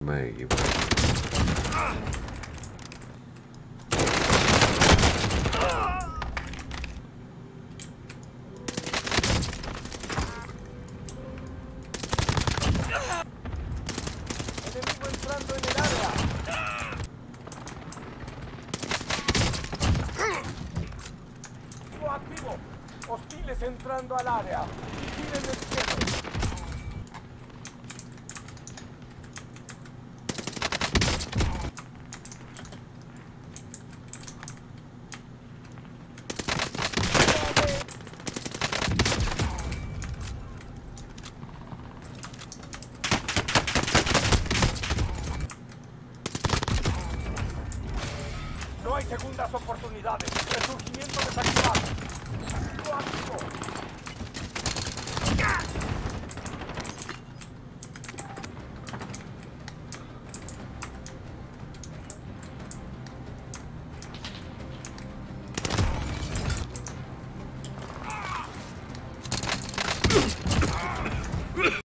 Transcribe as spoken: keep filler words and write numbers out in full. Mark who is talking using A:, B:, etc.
A: Me equivoqué.
B: Enemigo entrando en el área. Activo, activo. Hostiles entrando al área. Vigilen el cielo. No hay segundas oportunidades. Resurgimiento desactivado. Activo, activo.